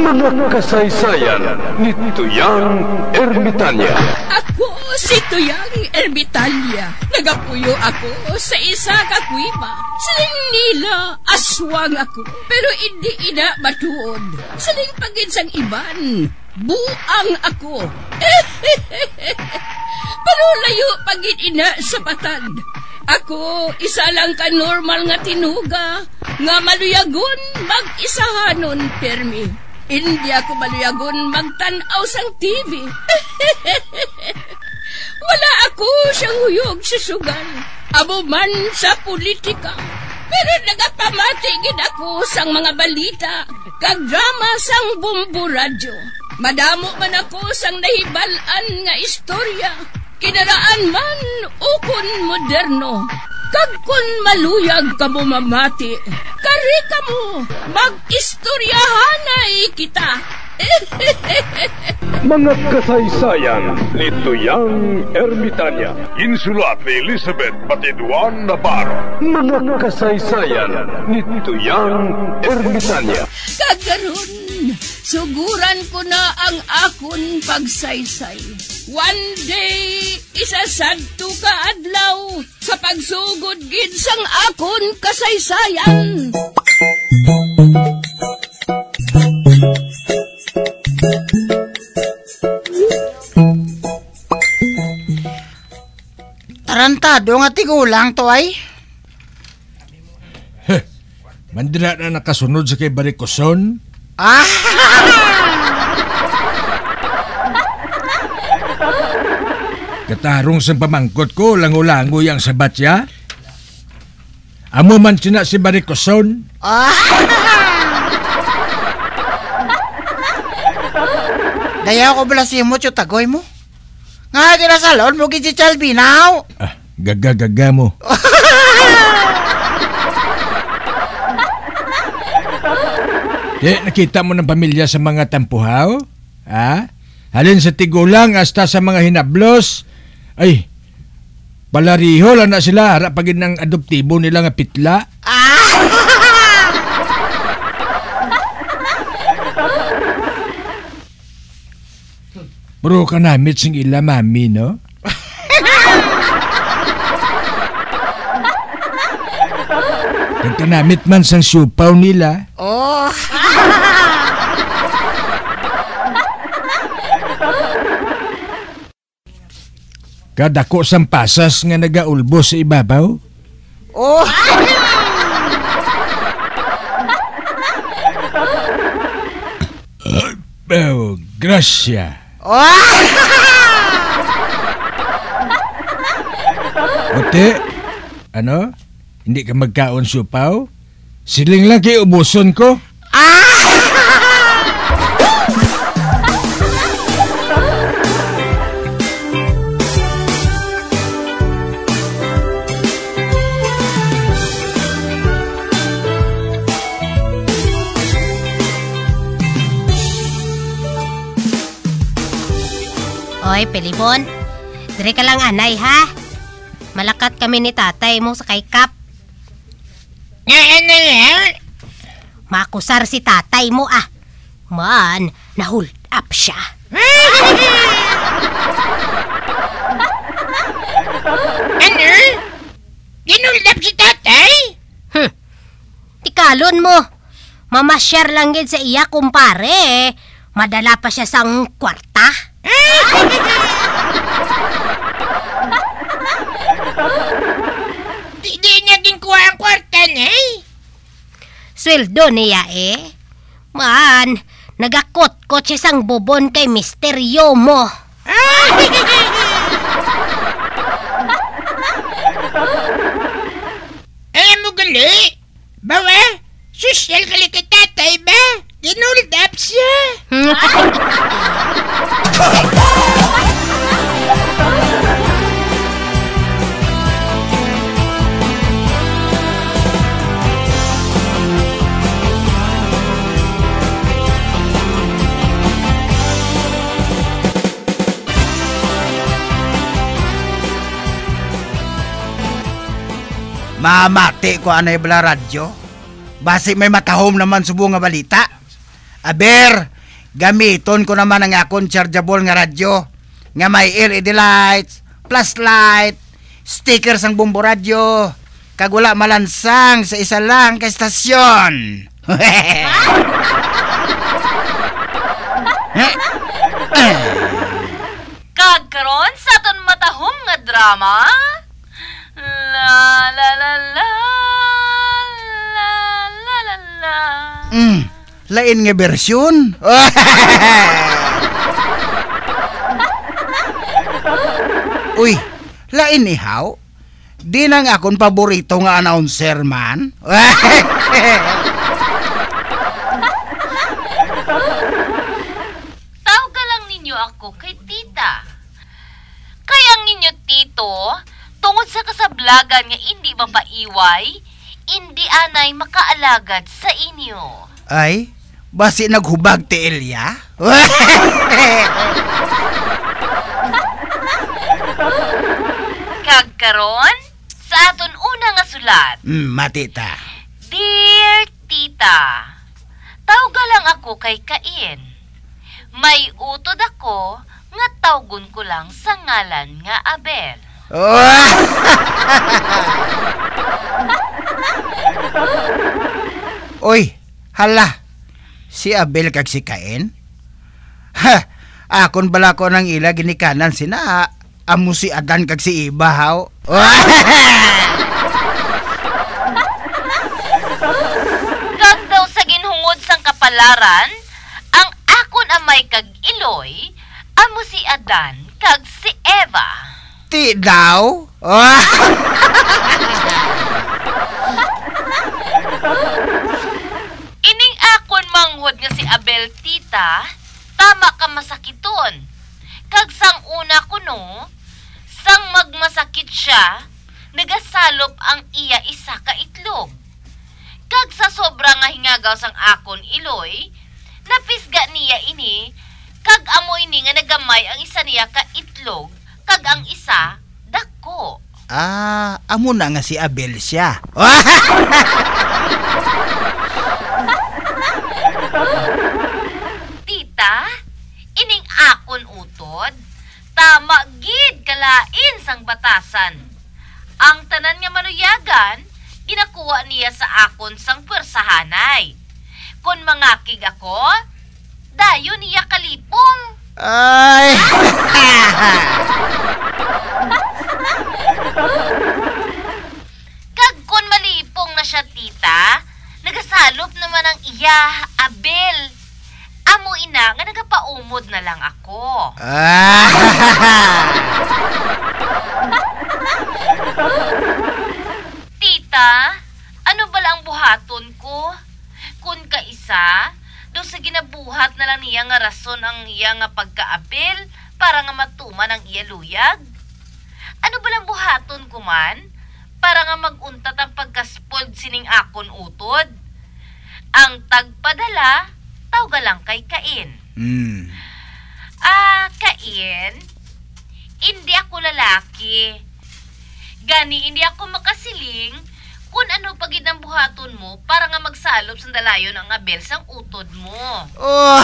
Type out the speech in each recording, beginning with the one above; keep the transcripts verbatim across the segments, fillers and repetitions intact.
Mga kasaysayan ni Tuyang Ermitanya. Ako si Tuyang Ermitanya. Nagapuyo ako sa isa ka kuiba. Siling nila, aswang ako. Pero hindi ina matuod. Siling pagin sang iban, buang ako. Pero layo pagin ina sa batad. Ako, isa lang ka normal nga tinuga, nga maluyagon mag-isahanon, permi. Hindi ako maluyagon magtanaw sang T V. Wala ako siyang huyog sa sugal, amo man sa politika. Pero nagapamati gid ako sang mga balita, kag drama sang Bumbu Radyo. Madamo man ako sang nahibalan nga istorya, kinaraan man ukon moderno. Kag kun maluyag ka mo mamati, kari ka mo, mag-istoryahanay kita. Mga kasaysayan ni Tuyang Ermitanya. Insulat ni Elizabeth Batiduan Navarro. Mga kasaysayan ni Tuyang Ermitanya. Kagaron, suguran ko na ang akon pagsaysay. One day, isasadto ka adlaw sa pagsugod gid sang akon kasaysayan. Tarantado nga tigulang to ay. Heh, mandira na nakasunod sa kay Barikoson. Ah! Katarong sa pamangkot ko, lango-lango yang sabat ya. Amo man sina si Barikoson. Ah! Daya ko bala si mo tagoy mo. Nga kira salon mo gid si Chalbinaw. Ah, gaga-gaga mo. Di, nakita mo ng pamilya sa mga tampuhaw? Ha? Halin sa tigulang hasta sa mga hinablos. Ay, palariho lang na sila harap pagin ng adoptibo nila nga pitla. Ah! Bro ka namit sing ila mami, no? Kagkanamit man sang supaw nila. Oh! Kadako sang pasas nga nagaulbo sa ibabaw. Oh! Oh, grasya. Oh! Ote, ano? Hindi ka magkaon supaw? Siling lang kay ubuson ko. Oy, Pelibon. Dire ka lang anay, ha? Malakat kami ni tatay mo sa kay Kap. Nga ano yan? Makusar si tatay mo, ah. Man, na-hold up siya. Ano? Ginuld up si tatay? Hmm. Tikalon mo. Mamasyar lang gid sa iya, kumpare. Madala pa siya sang kwarta. Di, di niya ginkuha ang kwarta niya eh. Sweldo niya eh. Man, nagakot-kot siya sang bobon kay misteryo mo. Alam mo gali? Bawa, social kali kay tatay ba? Ginuld up siya. Mamati ko anay bala radyo. Basi may matahom naman subo nga balita. Aber, gamiton ko naman ang akong chargeable nga radyo nga may L E D lights, flashlight, stickers ang bumbo radyo, kag wala malansang sa isa lang ka estasyon. Kag karon sa aton matahom nga drama, la la la la la la la la. Mm, lain nga bersyon. Uy, lain ihaw. Di nang akong paborito nga announcer man. Tawag lang ninyo ako kay tita. Kaya ang inyo tito, tungod sa kasablagan nga hindi mapaiway, hindi anay makaalagad sa inyo. Ay, basi naghubag ti Elia? Kag karon sa aton una nga sulat. Mm, matita. Dear Tita, tawga lang ako kay Kain. May utod ako nga tawgon ko lang sa ngalan nga Abel. Oy, hala. Si Abel kag si Kain? Ha, akon bala ko nang ila ginikanan sina amo si Adan kag si Iba haw. Kag daw sa ginhungod sang kapalaran, ang akon amay kag Iloy, amo si Adan kag si Eva. Ti daw? Ining akon manghod nga si Abel tita, tama ka masakiton. Kag sang una kuno, sang magmasakit siya, nagasalop ang iya isa ka itlog. Kag sa sobra nga hingagaw sang akon Iloy, napisga niya ini, kag amo ini nga nagamay ang isa niya ka itlog, kag ang isa dako. Ah, amo na nga si Abel siya. Tita, ining akon utod, tama gid kalain sang batasan. Ang tanan nga manuyagan, ginakuha niya sa akon sang pwersahanay. Kung mangakig ako, dayo niya kalipong. Ay! Kag kun malipong na siya, tita, nagasalop naman ang iya, Abel. Amo ina nga nagapaumod na lang ako. Tita, ano ba lang buhaton ko? Kun ka isa, do sa ginabuhat na lang niya nga rason ang iya nga pagkaapil para nga matuman ang iya luyag? Ano ba lang buhaton ko man? Para nga maguntat ang pagkaspod sining akon utod? Ang tagpadala, tawga lang kay Kain. Mm. Ah, Kain, hindi ako lalaki. Gani hindi ako makasiling kung ano pagid ang buhaton mo para nga magsalop sa dalayon ang Abel sang utod mo. Oh.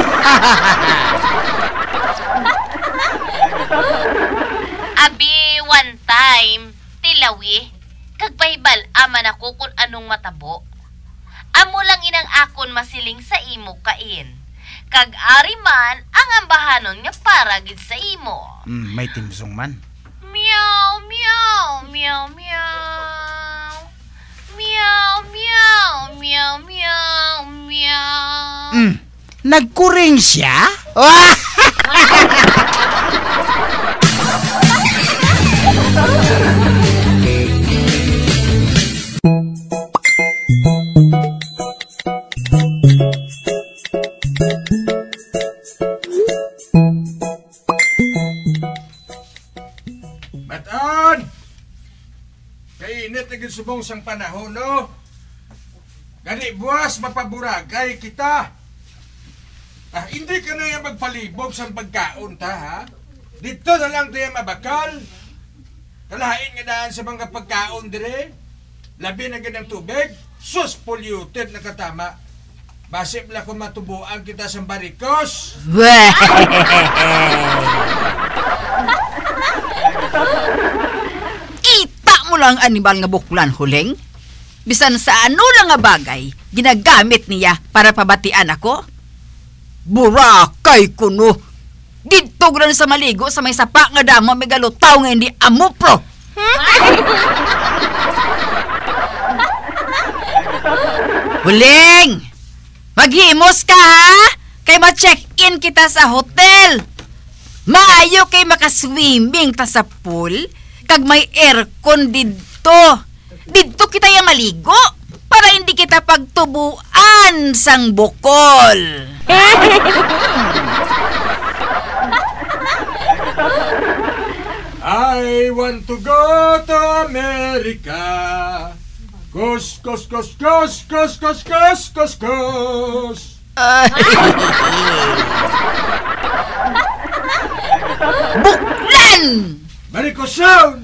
Abi, one time, tilawi, kagpahibal aman ako kung anong matabo. Amo lang inang akon masiling sa imo, Kain. Kag ari man ang ambahanon nga para gid sa imo. Mm, may timsong man. Meow, meow, meow, meow. Meow, meow, meow, meow, meow. Mm, nagkuring siya? Baton! Kainit na subong sang panahon, no? Gani buwas mapaburagay kita. Ah, hindi ka na yung magpalibog sa pagkaon ta, ha? Dito na lang tayo mabakal. Kalahain nga daan sa mga pagkaon dire. Labi na ganang tubig. Sus, polluted na katama. Basi pala kung matubuan kita sa barikos. Kita mo lang animal nga buklan, Huling. Bisan sa ano lang nga bagay, ginagamit niya para pabatian ako. Burakay kuno. Dito gano'n sa maligo sa may sapa nga damo may galutaw nga hindi amupro. Huling! Maghimos ka ha? Kay ma-check-in kita sa hotel. Maayo kay makaswimming ta sa pool kag may aircon didto. Didto kita yung maligo para hindi kita pagtubuan sang bukol. I want to go to America. Kus, kus, kus, kus, kus, kus, kus, kus, kus. Buklan! Barikoson!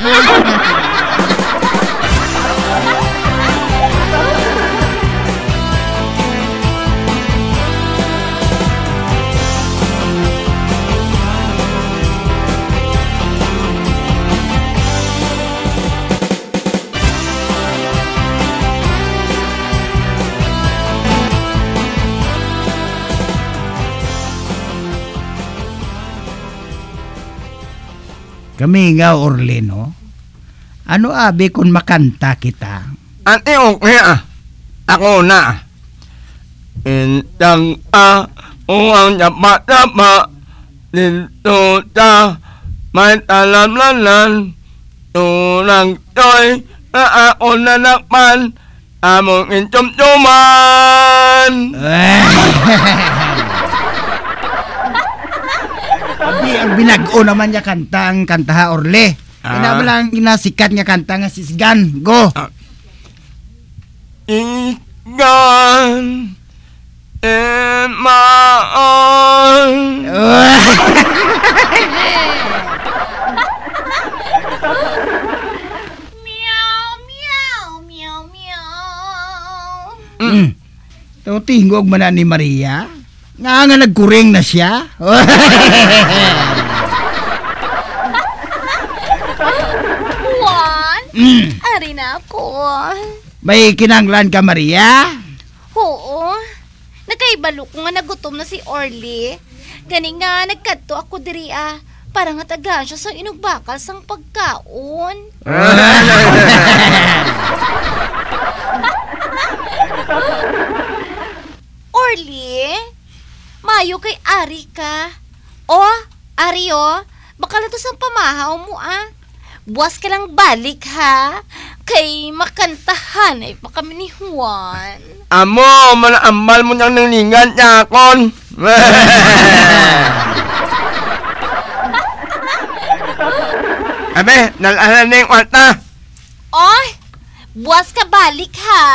Kami nga Orleno, ano abi kung makanta kita? Ate, okay ah. Ako na. Intang ah, uang dapat-dapat dito ta may talam-lalan tulang toy na ako nanakpan among inchum-chuman. Abi, ang binago naman niya kanta ang kanta Orle. Ah. Ina ba lang inasikat niya kanta nga sisgan. Go! Ah. Isgan in my arms. Meow, meow, meow, meow. Mm. Ito tingog man na ni Maria. Nga nga nagkuring na siya. Juan, Mm. ari na ako. May kinanglan ka, Maria? Oo. Nakaibalo ko nga nagutom na si Orly. Gani nga nagkadto ako diri ah. Para nga tagaan siya sa inugbakal sang pagkaon. Orly, mayo kay Ari ka. O, Ari o, baka na to sang pamahaw mo ah. Buwas ka lang balik ha. Kay makantahan ay pa kami ni Juan. Amo, malaambal mo niyang nalingan niya akon. Abe, nalahan na yung kwarta. Oy, buwas ka balik ha.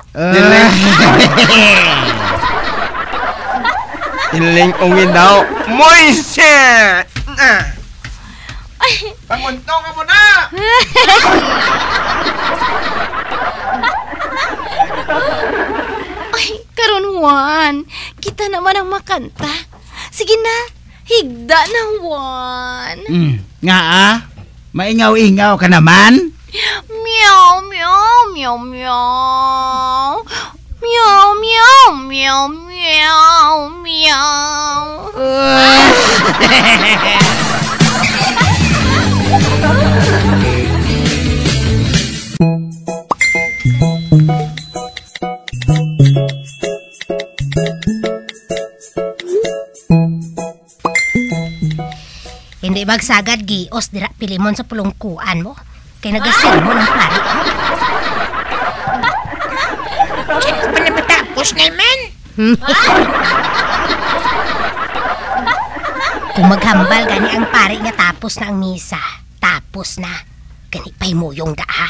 Iling ungin daw. Moise! Panguntong ka mo na! Ay, karon Juan, kita naman ang makanta. Sige na, higda na Juan. Mm. Nga ah? Maingaw-ingaw ka naman? Meow, meow, meow, meow. Meow, meow, meow, meow, meow. Hindi magsagad gios dira pilimon sa pulungkuan mo. Kay nagasin mo ng pari. Pa na matapos naman. Kung maghambal gani ang pari nga tapos na ang misa, tapos na. Gani pa'y muyong da ha.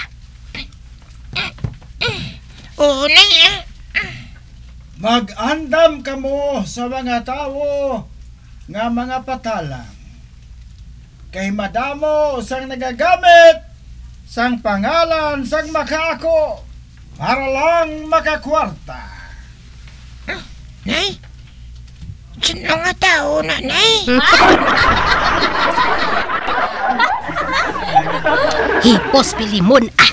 Oo na yan. Mag-andam ka mo sa mga tao nga mga patalang. Kay madamo sang nagagamit sang pangalan sang makaako para lang makakwarta. Nay? Sino nga tao na, Nay? Hipos Pilimon, ah!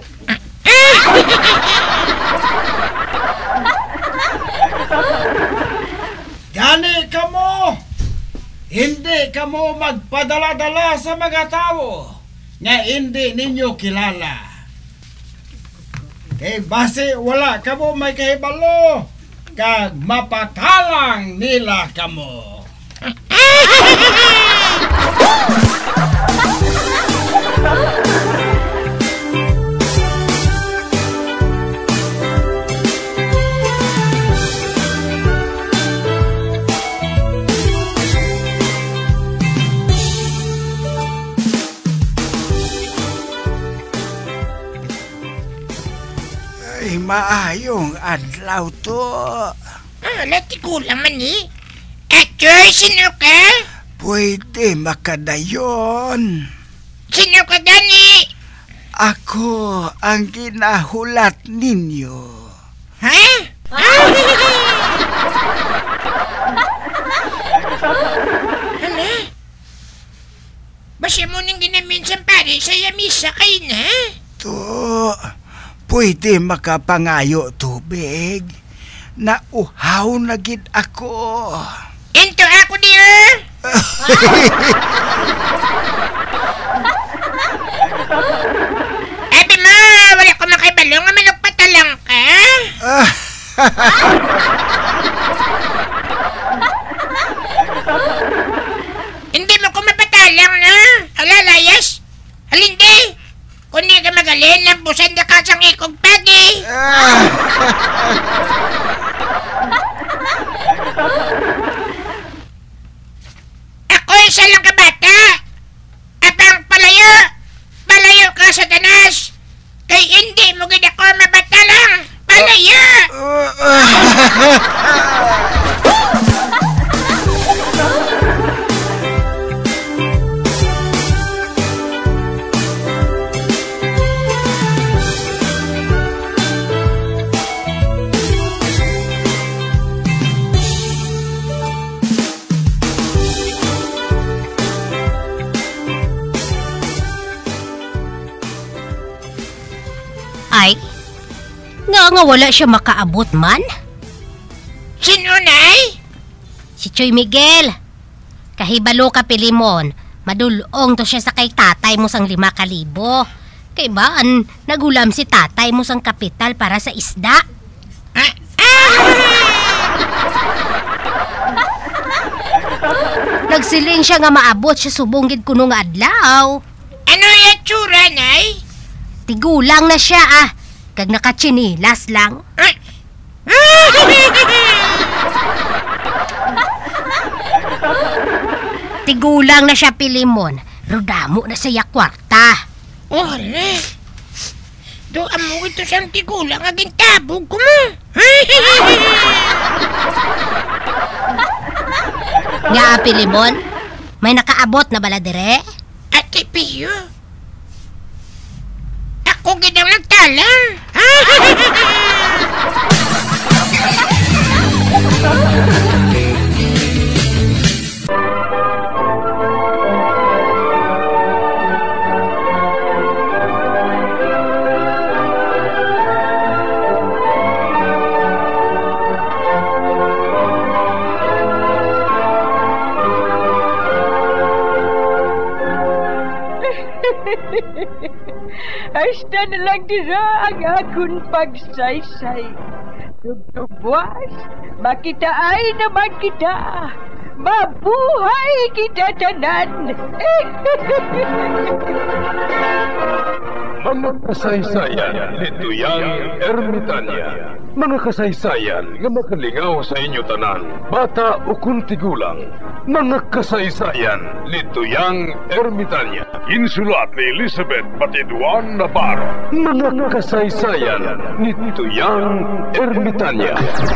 Gani kamo! Hindi kamo magpadala-dala sa mga tao nga hindi ninyo kilala. Kay base wala kamo may kahibalo kag mapatalang nila kamo. Ay, maayong adlaw to. Ah, lati ko lang man eh. Achoy, sino ka? Pwede makadayon. Sino ka, Dani? Ako ang ginahulat ninyo. Ha? Hala? Basta mo nang ginaminsan pare sa yamisa kayo na? To, pwede makapangayo tubig. Nauhaw na gid ako. Ento ako niya? Abi mo, wala ko makaibalong nga managpatalang ka. Hindi mo ko mapatalang na. Alalayas. Halindi. Kung di ka magaling, lampusan na ka sang ikog pagi. Ako isa lang kabata. Apang palayo. Palayo ka sa tanas. Kay hindi mo gid ako mabatalang. Palayo. Ay, nga nga wala siya makaabot man. Sino, Nay? Si Choy Miguel. Kahibalo ka Pilimon, madulong to siya sa kay tatay mo sang lima kalibo. Kay baan, nagulam si tatay mo sang kapital para sa isda. Ah, ah! Nagsiling siya nga maabot siya subong gid kuno nga adlaw. Ano yung tsura, Nay? Tigulang na siya ah, kag nakatsinilas lang. Ah! Tigulang na siya Pilimon, rodamo na siya kwarta. Oh, hala. Do amo ito siyang tigulang aging tabog ko mo. Nga Pilimon, may nakaabot na bala dire? Ate Pio. Ako ginang nagtalang. Hasta na lang dira ang akong pagsaysay. Tugtugwas, makitaan naman kita. Mabuhay kita tanan. Mga kasaysayan ni Tuyang Ermitanya. Mga kasaysayan nga makalingaw sa inyo tanan, bata o kung tigulang. Mga kasaysayan ni Tuyang Ermitanya. Insulat ni Elizabeth Batiduan Navarro. Mga kasaysayan ni Tuyang Ermitanya.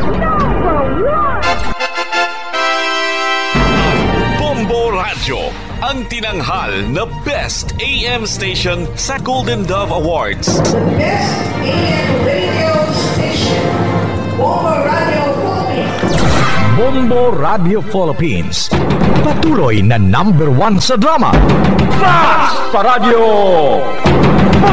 Bombo Radio, ang tinanghal na Best A M Station sa Golden Dove Awards. Best A M Radio Station, Bombo Radio Philippines. Bombo Radio Philippines. Patuloy na number one sa drama. Fast Paradyo